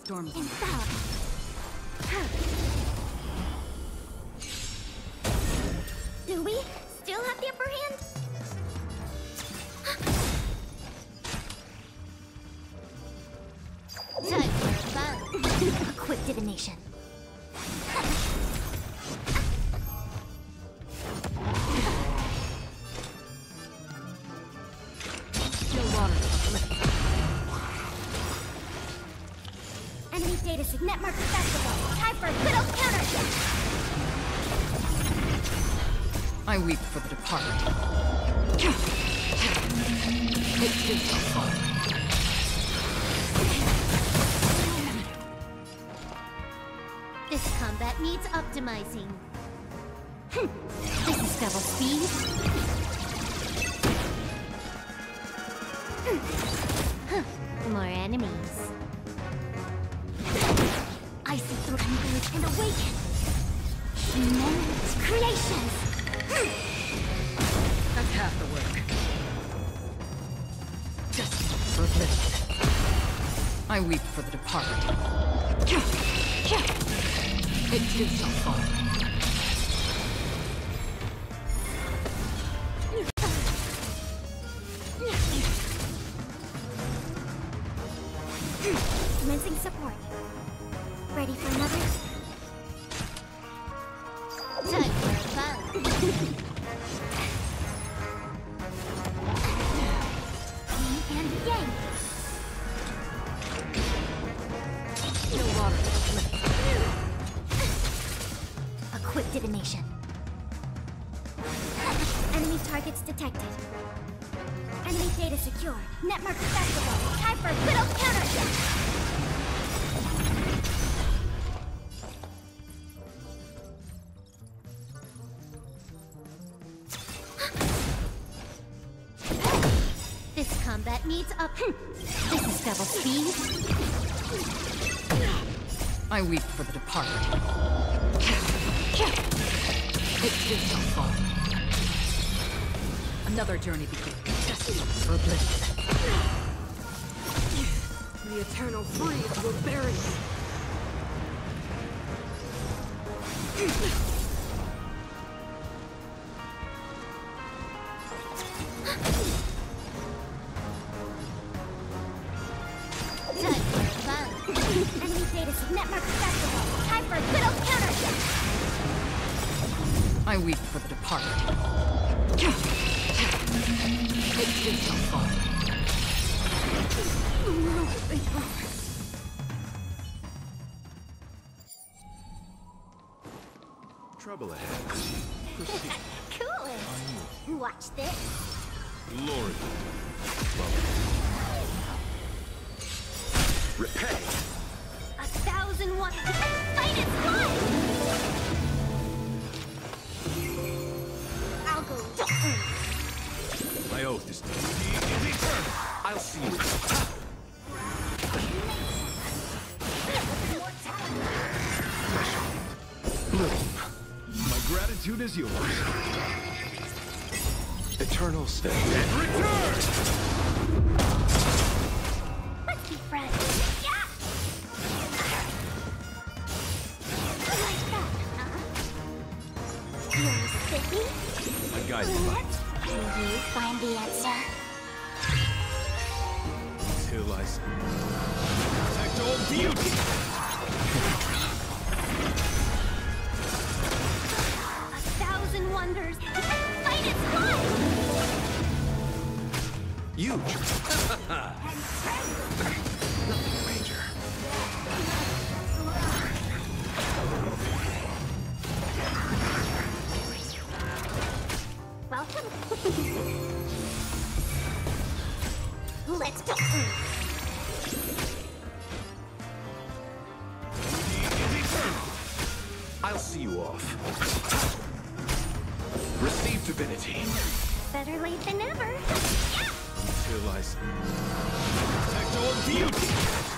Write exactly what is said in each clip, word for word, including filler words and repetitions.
Storm. Infallible. Do we still have the upper hand? Time for fun. A quick divination. Still water. Enemy data signet mark accessible. Time for a good old counter. I weep for the departed. It is so far. This combat needs optimizing. This is double speed. More enemies. I see through embers and awaken. Human's creations. That's half the work. Just for this. I weep for the departed. It is so far. Commencing support. Ready for another? Time for fun. Yin and yang. Still water. A quick divination. Enemy targets detected. Enemy data secured. Netmark accessible. Time for a good old counterattack. This combat needs up. This is double speed. I weep for the departed. It is so far. Another journey begins. Just for bliss. The eternal freeze will bury me. Time for fun. Enemy data netmark accessible. Time for a good old counterattack. I weep for the departed. It is so far. Trouble ahead. Cool. Watch this. Glory. Repay. A thousand one. Fight is fun. I'll go. My oath is eternal. I'll see you. Bloom. My gratitude is yours. Eternal stay. And return! Let's be friends. Yeah. Like that, huh? You're sippy? A guiding light. Can you find the answer? Till I see. Protect all beauty! A thousand wonders. Fight is fun! Huge! Nothing major. Welcome. Let's go. I'll see you off. Receive divinity. Better late than never. Yeah. Till I see. Protect all beauty!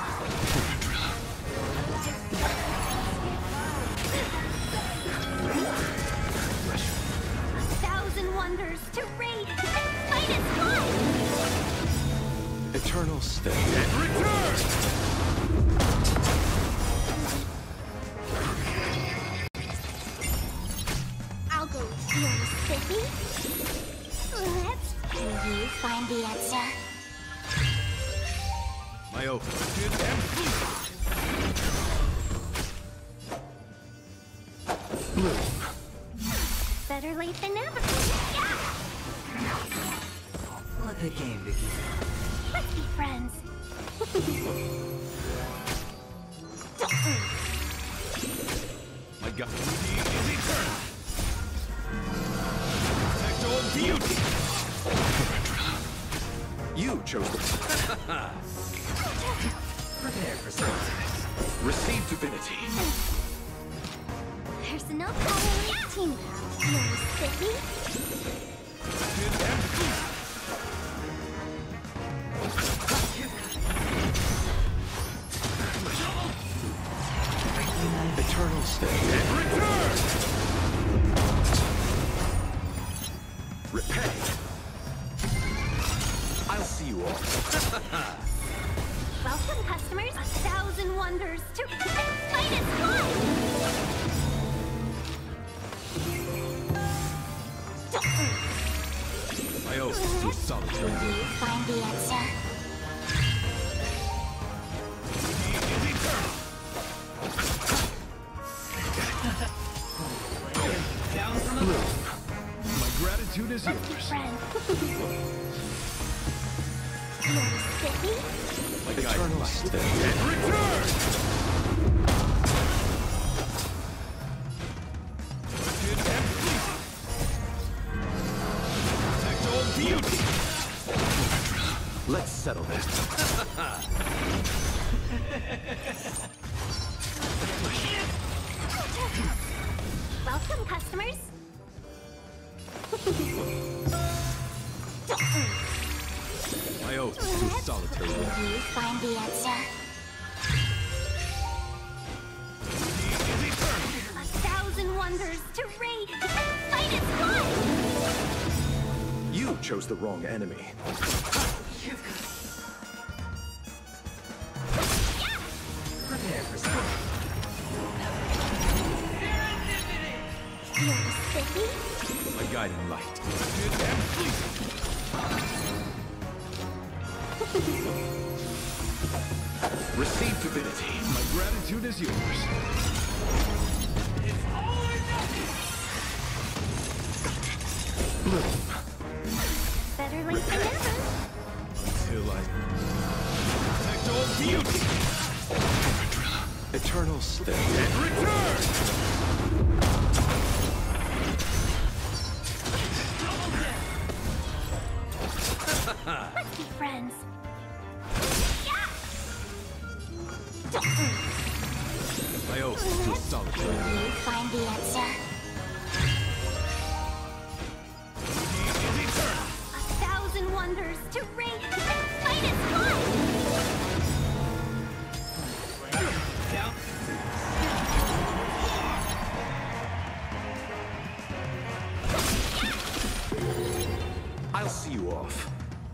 Thousand wonders to raid. Fight is fun. Eternal stay. And return! you find the answer? My oath is complete. Better late than never. Yeah! Let the game begin. Let's be friends. My god is eternal. Protect all beauty. You chose the... Prepare for service. Receive divinity. Personal power team. You're sticky. Eternal stay. Return! Repay. I'll see you all. Welcome, customers. A thousand wonders to finest one. My oath to solitary. You find the answer. Down from above. My gratitude is Let's be yours. friends. You're sticky. My Eternal guidance. stay. Return! Protect all beauty. Let's settle this. Welcome, customers. My oath to solitary. You find the answer. A thousand wonders to raid and fight its blood. You chose the wrong enemy. Prepare for service. You're sticky. My guiding light. Receive divinity. My gratitude is yours. Bloom. Better late than never. Till I protect all beauty. Eternal stay. Return! Let's be friends. Yeah! My oath to solitary. You find the answer. A thousand wonders to raid and fight its blood. Down. I'll see you off.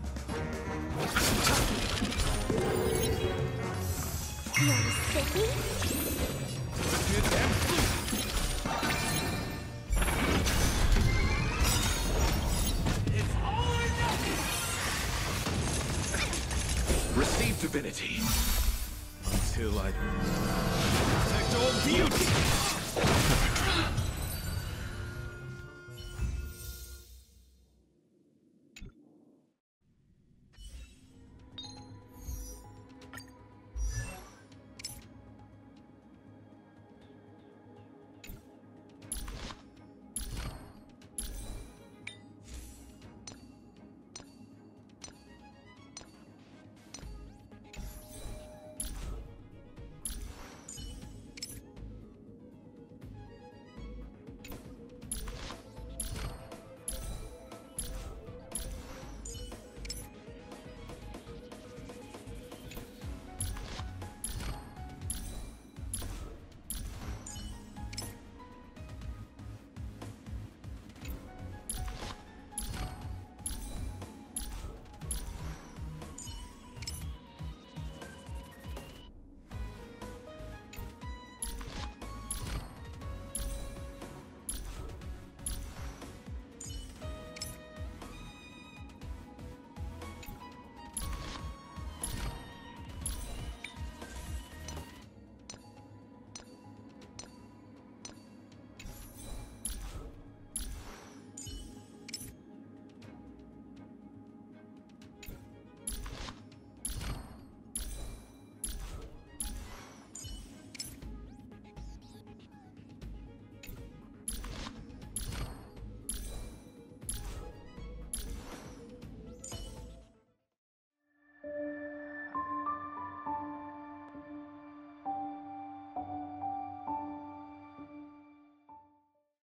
You're sticky. Receive divinity. Until I protect all beauty.